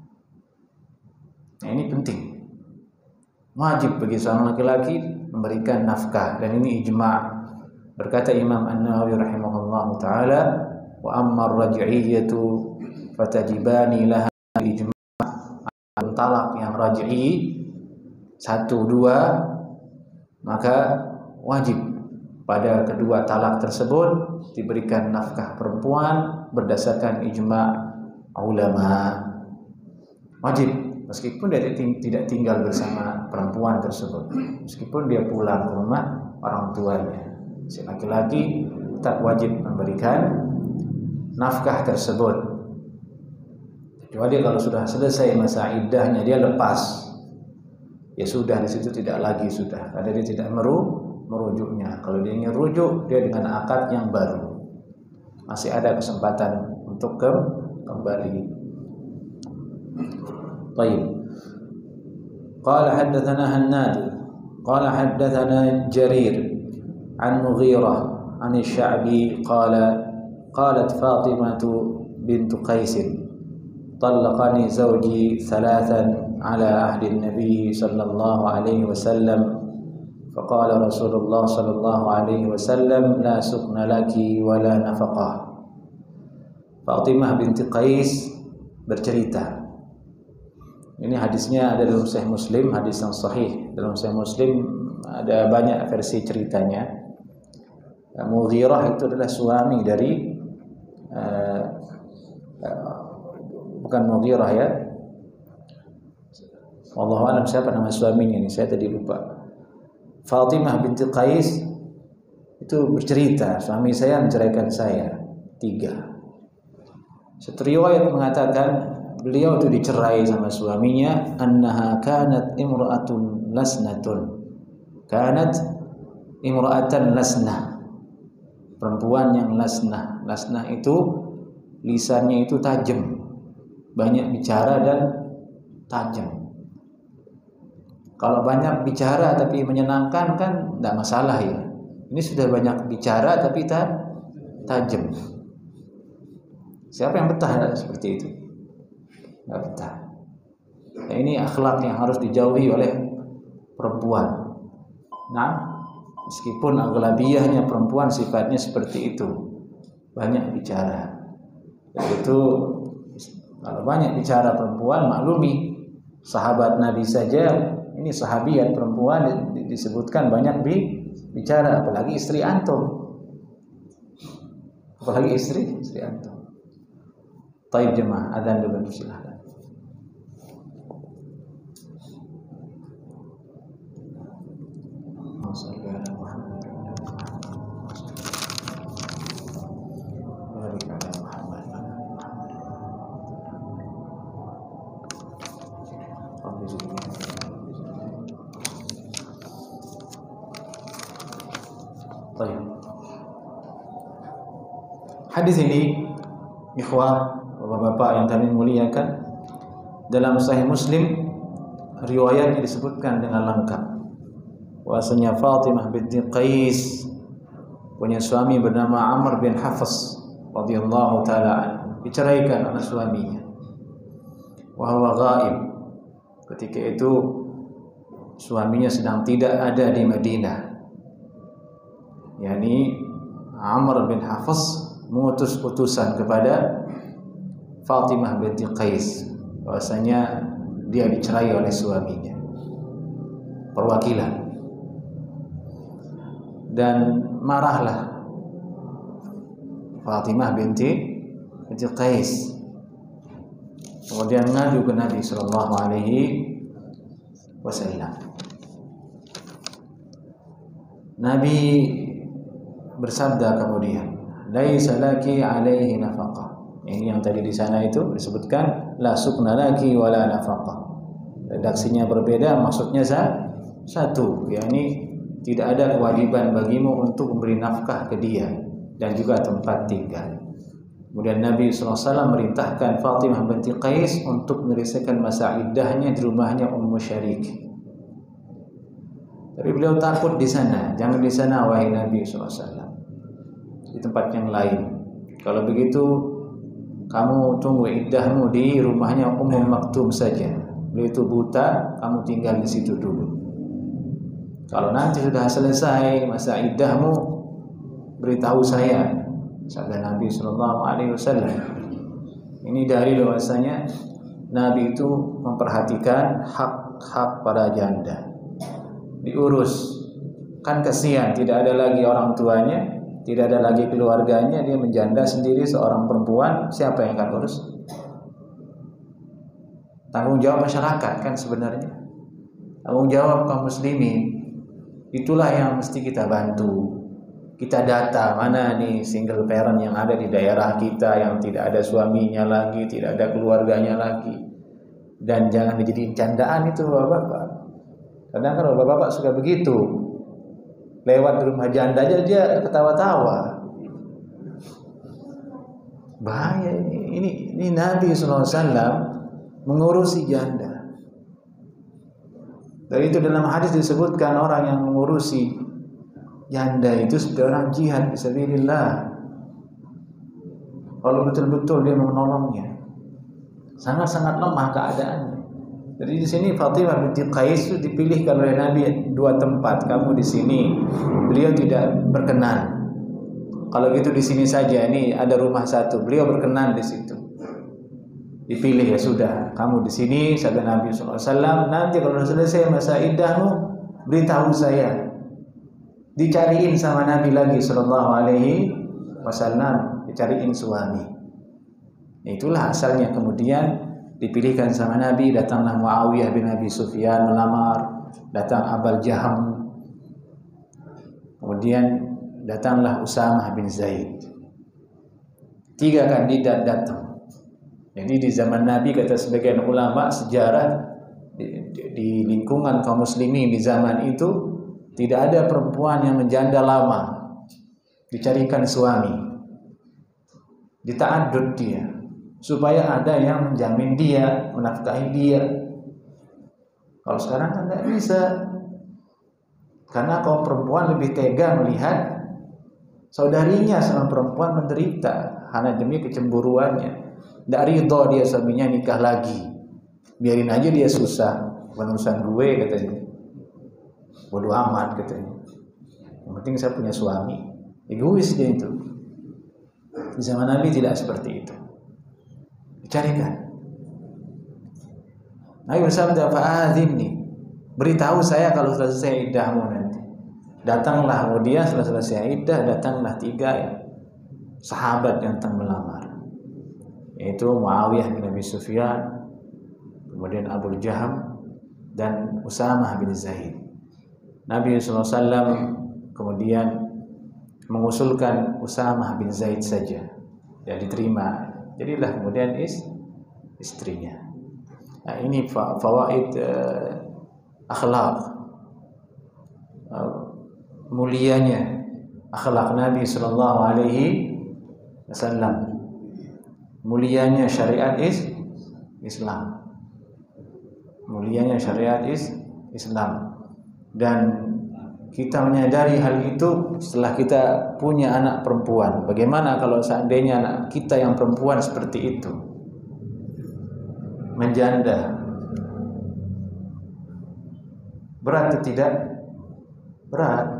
Nah, ini penting. Wajib bagi seorang laki-laki memberikan nafkah, dan ini ijma'. Berkata Imam An-Nawawi rahimahullahu taala, wa amma ar-raj'iyyatu fatajibani laha ijma'. Talak yang raj'i 1, 2, maka wajib pada kedua talak tersebut diberikan nafkah perempuan berdasarkan ijma' ulama. Wajib. Meskipun dia tidak tinggal bersama perempuan tersebut, meskipun dia pulang ke rumah orang tuanya, si laki-laki tetap wajib memberikan nafkah tersebut. Kecuali kalau sudah selesai masa iddahnya, dia lepas, ya sudah, di situ tidak lagi sudah, karena dia tidak merujuknya. Kalau dia ingin rujuk, dia dengan akad yang baru, masih ada kesempatan untuk kembali. طيب. قال حدثنا هناد قال حدثنا جرير عن مغيرة عن الشعبي قالت فاطمة بنت قيس طلقني زوجي 3 على عهد النبي صلى الله عليه وسلم فقال رسول الله صلى الله عليه وسلم لا سكن لك ولا نفقة. Fatimah binti Qais bercerita. Ini hadisnya ada dalam Sahih Muslim, hadis yang sahih. Dalam Sahih Muslim ada banyak versi ceritanya. Mughirah itu adalah suami dari bukan Mughirah ya. Wallahu a'lam siapa nama suaminya ini, saya tadi lupa. Fatimah binti Qais itu bercerita, suami saya menceraikan saya 3. Satu riwayat mengatakan beliau itu dicerai sama suaminya, annaha kanat imra'atun lasnatun. Kanat imra'atan lasnah. Perempuan yang lasnah. Lasnah itu lisannya itu tajam, banyak bicara dan tajam. Kalau banyak bicara tapi menyenangkan kan tidak masalah ya. Ini sudah banyak bicara tapi tajam. Siapa yang betah seperti itu? Nggak betah. Nah, ini akhlak yang harus dijauhi oleh perempuan. Nah, meskipun aghlabiyahnya perempuan sifatnya seperti itu, banyak bicara. Itu kalau banyak bicara perempuan, maklumi sahabat Nabi saja, ini sahabiat perempuan disebutkan banyak bicara, apalagi istri antum. Apalagi istri antum. Taib jemaah, adzan dulu silahkan. Hadis ini, ikhwah, bapak-bapak yang kami muliakan, dalam Sahih Muslim riwayatnya disebutkan dengan lengkap. Bahwasanya Fatimah binti Qais punya suami bernama Amr bin Hafs radhiyallahu taala anhu, diceraikan oleh suaminya. wa huwa ghaib. Ketika itu suaminya sedang tidak ada di Madinah. Yani Amr bin Hafs mengutus utusan kepada Fatimah binti Qais bahwasanya dia dicerai oleh suaminya. Perwakilan. Dan marahlah Fatimah binti Qais. Kemudian ngadu ke Nabi sallallahu alaihi wasallam. Nabi bersabda kemudian, "Laisa laki alaihi nafaqah." Ini yang tadi di sana itu disebutkan la sukna laki wala nafaqah. Redaksinya berbeda, maksudnya satu, yakni tidak ada kewajiban bagimu untuk memberi nafkah ke dia dan juga tempat tinggal. Kemudian Nabi SAW merintahkan Fatimah binti Qais untuk menyelesaikan masa iddahnya di rumahnya Ummu Syarik. Tapi beliau takut di sana, jangan di sana wahai Nabi SAW, di tempat yang lain. Kalau begitu kamu tunggu iddahmu di rumahnya Ummu Maktum saja. Beliau itu buta, kamu tinggal di situ dulu. Kalau nanti sudah selesai masa iddahmu, beritahu saya, sabda Nabi sallallahu alaihi wasallam. Ini dalil bahwasanya Nabi itu memperhatikan hak-hak para janda. Diurus. Kan kasihan, tidak ada lagi orang tuanya, tidak ada lagi keluarganya, dia menjanda sendiri seorang perempuan, siapa yang akan urus? Tanggung jawab masyarakat kan sebenarnya. Tanggung jawab kaum muslimin. Itulah yang mesti kita bantu. Kita data mana nih single parent yang ada di daerah kita yang tidak ada suaminya lagi, tidak ada keluarganya lagi. Dan jangan dijadiin candaan itu bapak-bapak. Kadang kalau bapak-bapak suka begitu. Lewat di rumah janda aja dia ketawa-tawa. Bahaya ini. Ini Nabi SAW mengurusi janda. Dari itu dalam hadis disebutkan orang yang mengurusi janda itu seperti orang jihad fisabilillah. Kalau betul-betul dia menolongnya, sangat-sangat lemah keadaannya. Jadi di sini Fatimah binti Qais itu dipilihkan oleh Nabi dua tempat. Kamu di sini, beliau tidak berkenan. Kalau gitu di sini saja, ini ada rumah satu, beliau berkenan di situ. Dipilih, ya sudah, kamu di sini, sabda Nabi SAW. Nanti kalau sudah selesai masa iddahmu, beritahu saya. Dicariin sama Nabi lagi Sallallahu Alaihi Wasallam, dicariin suami. Itulah asalnya. Kemudian dipilihkan sama Nabi, datanglah Muawiyah bin Abi Sufyan melamar, datang Abul Jaham, kemudian datanglah Usamah bin Zaid. 3 kandidat datang. Jadi di zaman Nabi, kata sebagian ulama sejarah, di lingkungan kaum muslimin di zaman itu tidak ada perempuan yang menjanda lama, dicarikan suami, dita'addud dia, supaya ada yang menjamin dia, menafkahi dia. Kalau sekarang kan tidak bisa, karena kaum perempuan lebih tega melihat saudarinya sama perempuan menderita hanya demi kecemburuannya. Tidak ridho dia suaminya nikah lagi, biarin aja dia susah, bukan urusan gue katanya. Bodoh amat katanya. Yang penting saya punya suami. Egois dia itu. Di zaman Nabi tidak seperti itu. Dicarikan. Nabi bersabda, fa'adhimni, beritahu saya kalau sudah selesai iddahmu nanti. Datanglah kemudian setelah selesai iddah, datanglah 3 sahabat yang datang melamar, yaitu Muawiyah bin Abi Sufyan, kemudian Abul Jaham, dan Usamah bin Zaid. Nabi SAW kemudian mengusulkan Usamah bin Zaid saja, ya diterima, jadilah kemudian istrinya. Nah, ini fawaid akhlak, mulianya akhlak Nabi Sallallahu Alaihi Wasallam, mulianya syariat Islam, mulianya syariat Islam. Dan kita menyadari hal itu setelah kita punya anak perempuan. Bagaimana kalau seandainya anak kita yang perempuan seperti itu? menjanda. Berat atau tidak? Berat.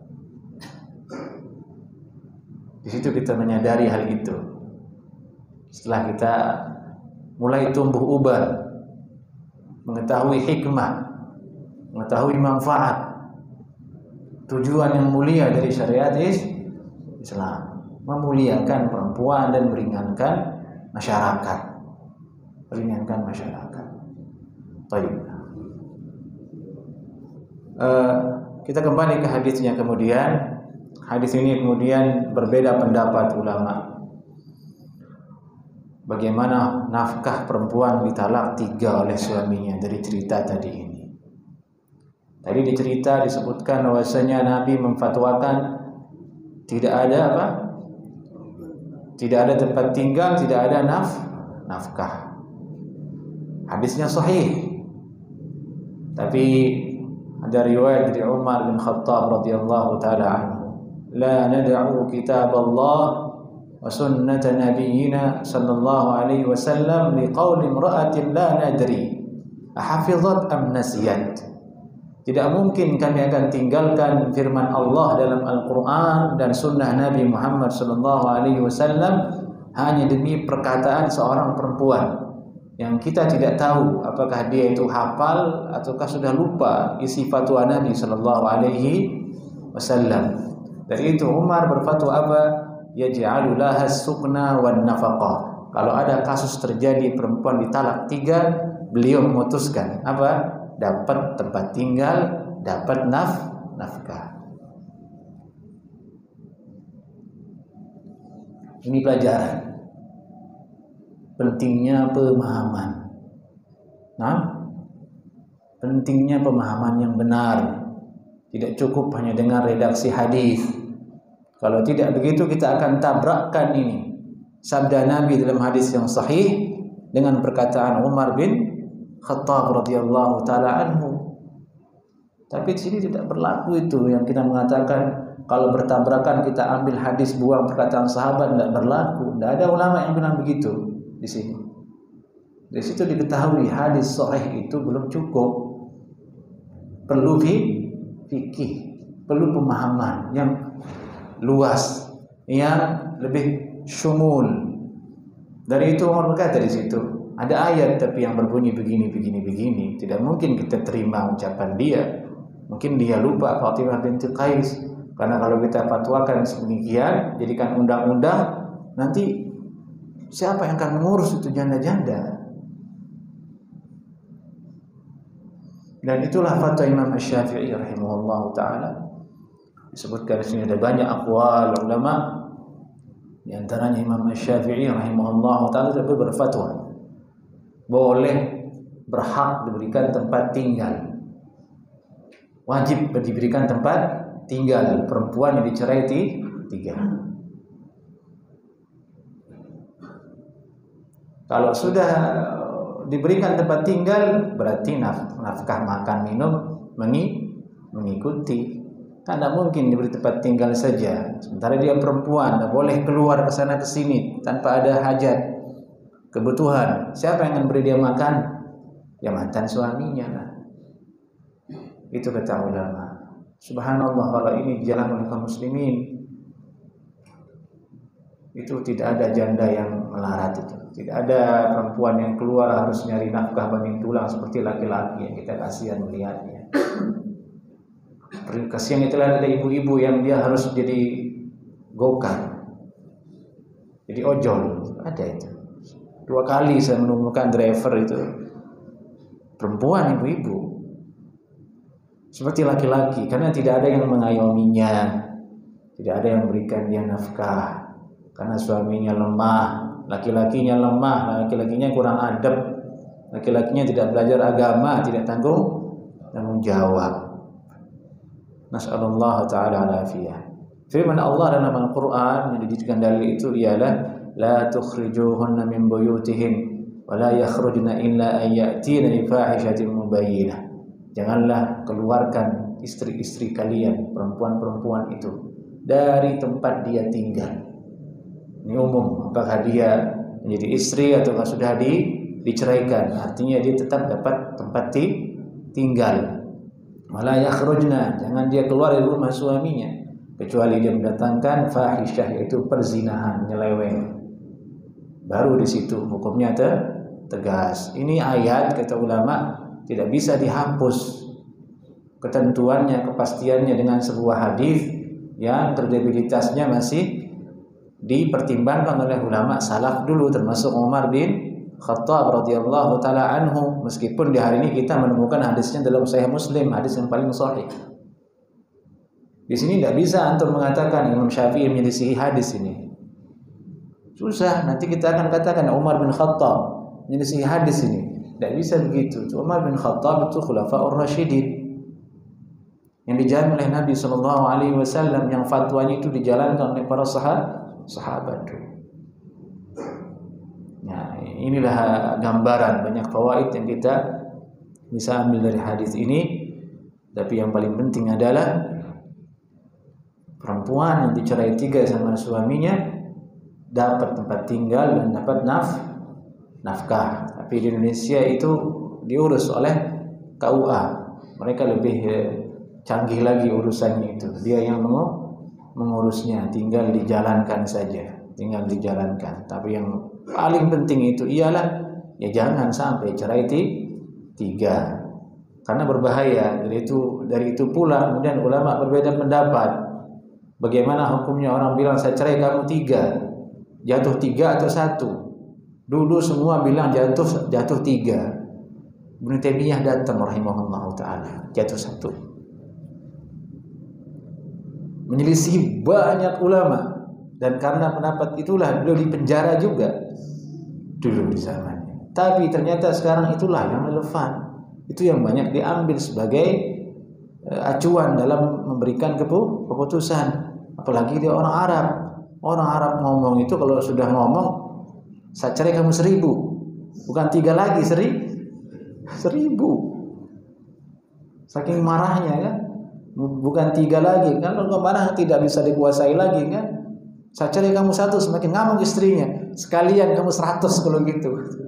Di situ kita menyadari hal itu. Setelah kita mulai tumbuh ubah, mengetahui hikmah, mengetahui manfaat, tujuan yang mulia dari syariat Islam, memuliakan perempuan dan meringankan masyarakat. Baik. Kita kembali ke hadisnya kemudian. Hadis ini kemudian berbeda pendapat ulama. Bagaimana nafkah perempuan ditalak 3 oleh suaminya dari cerita tadi ini. Tadi disebutkan bahwasanya Nabi memfatwakan tidak ada apa? Tidak ada tempat tinggal, tidak ada nafkah. Hadisnya sahih. Tapi ada riwayat dari Umar bin Khattab radhiyallahu taala anhu, la nad'u kitab Allah wa sunnat nabiyyina sallallahu alaihi wasallam liqauli imra'atin la nadri ahafizat am nasiyat. Tidak mungkin kami akan tinggalkan firman Allah dalam Al-Quran dan sunnah Nabi Muhammad sallallahu alaihi wasallam hanya demi perkataan seorang perempuan yang kita tidak tahu apakah dia itu hafal ataukah sudah lupa isi fatwa Nabi sallallahu alaihi wasallam. Dari itu Umar berfatwa apa? Yaj'alu laha as-sukna wan nafaqah. Kalau ada kasus terjadi perempuan ditalak 3, beliau memutuskan apa? Dapat tempat tinggal, dapat nafkah. Ini pelajaran. Pentingnya pemahaman. Pentingnya pemahaman yang benar. Tidak cukup hanya dengan redaksi hadis. Kalau tidak begitu kita akan tabrakkan ini sabda Nabi dalam hadis yang sahih dengan perkataan Umar bin Khattab radhiyallahu taala anhu. Tapi di sini tidak berlaku itu yang kita mengatakan kalau bertabrakan kita ambil hadis buang perkataan sahabat, tidak berlaku. Tidak ada ulama yang bilang begitu di sini. Di situ diketahui hadis sahih itu belum cukup. Perlu fikih, perlu pemahaman yang luas, yang lebih syumul. Dari itu Umar berkata di situ, ada ayat tapi yang berbunyi begini. Tidak mungkin kita terima ucapan dia. Mungkin dia lupa Fatimah binti Qais. Karena kalau kita fatwakan sedemikian, jadikan undang-undang, nanti siapa yang akan mengurus itu janda-janda? Dan itulah fatwa Imam Asy-Syafi'i rahimahullahu taala. Disebutkan di sini ada banyak aqwal ulama. Di antaranya Imam Asy-Syafi'i rahimahullahu taala berfatwa boleh berhak diberikan tempat tinggal. Wajib diberikan tempat tinggal perempuan yang dicerai 3. Kalau sudah diberikan tempat tinggal berarti nafkah makan minum mengikuti. Tidak mungkin diberi tempat tinggal saja sementara dia perempuan, tidak boleh keluar ke sana ke sini tanpa ada hajat kebutuhan. Siapa yang akan beri dia makan? Ya mantan suaminya lah. Itu kata ulama. Subhanallah, kalau ini dijalankan oleh kaum muslimin, itu tidak ada janda yang melarat itu. Tidak ada perempuan yang keluar harus nyari nafkah banding tulang seperti laki-laki yang kita kasihan melihatnya. Kasihan itulah ada ibu-ibu yang dia harus jadi gokar, jadi ojol. Ada itu. 2 kali saya menemukan driver itu perempuan, ibu-ibu. Seperti laki-laki, karena tidak ada yang mengayominya, tidak ada yang memberikan dia nafkah, karena suaminya lemah, laki-lakinya lemah, laki-lakinya kurang adab, laki-lakinya tidak belajar agama, tidak tanggung jawab. Nas'alullah ta'ala al-afiyah. Firman Allah dalam Al-Quran yang dijadikan dalil itu ialah la tukhrijuhunna min buyutihim wa la yakhrujna illa an ya'tina bi fahishatin mubayyinah. Janganlah keluarkan istri-istri kalian, perempuan-perempuan itu dari tempat dia tinggal. Ini umum, apakah dia menjadi istri atau sudah diceraikan, artinya dia tetap dapat tempat tinggal. Wala yakhrujna, jangan dia keluar dari rumah suaminya kecuali dia mendatangkan fahisyah, yaitu perzinahan, nyeleweng. Baru di situ hukumnya tegas. Ini ayat kata ulama tidak bisa dihapus ketentuannya, kepastiannya dengan sebuah hadis yang kredibilitasnya masih dipertimbangkan oleh ulama salaf dulu, termasuk Umar bin Khattab radhiyallahu taala anhu. Meskipun di hari ini kita menemukan hadisnya dalam Sahih Muslim, hadis yang paling sahih. Di sini tidak bisa antum mengatakan Imam Syafi'i menyelisihi hadis ini. Susah, nanti kita akan katakan Umar bin Khattab menyelisihi hadis ini. Tidak bisa begitu. Umar bin Khattab itu khulafaur rasyidin yang dijalankan oleh Nabi SAW, yang fatwanya itu dijalankan oleh para sahabat. Nah, inilah gambaran banyak fawaid yang kita bisa ambil dari hadis ini. Tapi yang paling penting adalah perempuan yang dicerai 3 sama suaminya dapat tempat tinggal dan dapat nafkah. Tapi di Indonesia itu diurus oleh KUA. Mereka lebih canggih lagi urusannya itu. Dia yang mengurusnya, tinggal dijalankan saja, tinggal dijalankan. Tapi yang paling penting itu ialah ya jangan sampai cerai 3. Karena berbahaya. Dari itu pula kemudian ulama berbeda pendapat. Bagaimana hukumnya orang bilang saya cerai kamu 3, jatuh 3 atau 1? Dulu semua bilang jatuh 3. Ibnu Taimiyah datang rahimahullahu taala, jatuh 1. Menyelisih banyak ulama, dan karena pendapat itulah beliau dipenjara juga dulu di zamannya. Tapi ternyata sekarang itulah yang relevan. Itu yang banyak diambil sebagai acuan dalam memberikan keputusan. Apalagi dia orang Arab. Orang Arab ngomong itu kalau sudah ngomong saya cerai kamu 1000, bukan 3 lagi, 1000. Saking marahnya kan, bukan 3 lagi kan, kalau marah tidak bisa dikuasai lagi kan. Saya cerai kamu 1, semakin ngamuk istrinya, sekalian kamu 100 kalau gitu.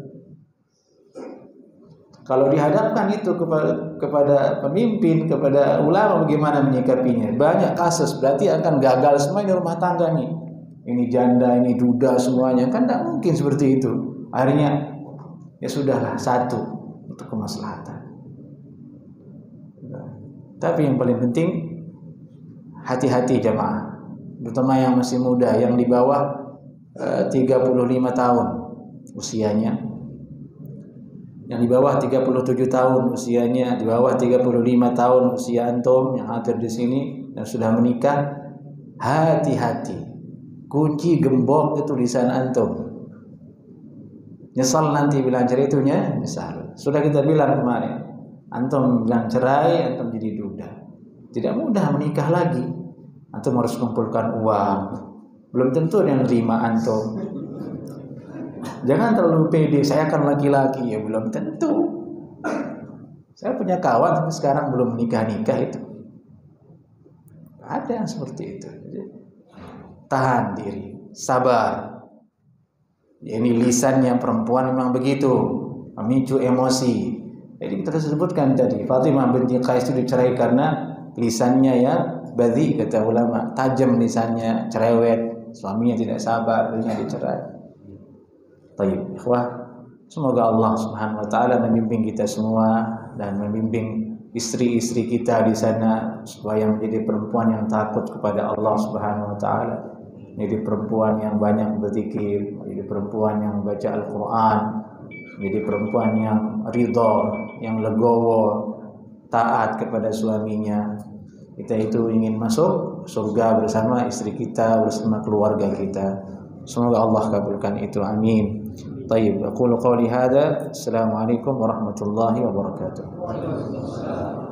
Kalau dihadapkan itu kepada pemimpin, kepada ulama, bagaimana menyikapinya? Banyak kasus, berarti akan gagal semua di rumah tangga nih. Ini janda, ini duda semuanya, kan tidak mungkin seperti itu. Akhirnya ya sudahlah, 1 untuk kemaslahatan. Tapi yang paling penting hati-hati jamaah, terutama yang masih muda, yang di bawah 35 tahun usianya. Yang di bawah 37 tahun usianya, di bawah 35 tahun usia antum yang hadir di sini dan sudah menikah, hati-hati. Kunci gembok itu lisan antum. Nyesal nanti bilang cerai itu nyesal. Sudah kita bilang kemarin, antum bilang cerai, antum jadi duda. Tidak mudah menikah lagi. Antum harus kumpulkan uang. Belum tentu yang terima antum. Jangan terlalu pede, saya akan laki-laki, ya belum tentu. Saya punya kawan tapi sekarang belum nikah itu. Ada yang seperti itu. Tahan diri, sabar. Ya, ini lisannya perempuan memang begitu, memicu emosi. Jadi kita sebutkan tadi, Fatimah binti Qais itu dicerai karena lisannya ya badhi, kata ulama, tajam lisannya, cerewet, suaminya tidak sabar, akhirnya dicerai. Baik, ikhwah, semoga Allah Subhanahu wa taala membimbing kita semua dan membimbing istri-istri kita di sana supaya menjadi perempuan yang takut kepada Allah Subhanahu wa taala, menjadi perempuan yang banyak berzikir, menjadi perempuan yang baca Al-Qur'an, menjadi perempuan yang ridha, yang legowo, taat kepada suaminya. Kita itu ingin masuk surga bersama istri kita, bersama keluarga kita. Semoga Allah kabulkan itu, amin. Tayyib, aqulu qawli hadza. Assalamualaikum warahmatullahi wabarakatuh.